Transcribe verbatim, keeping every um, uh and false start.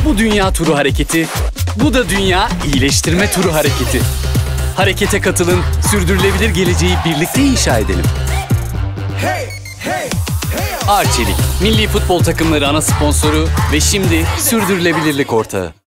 Bu dünya turu hareketi, bu da dünya iyileştirme turu hareketi. Harekete katılın, sürdürülebilir geleceği birlikte inşa edelim. Arçelik, milli futbol takımları ana sponsoru ve şimdi sürdürülebilirlik ortağı.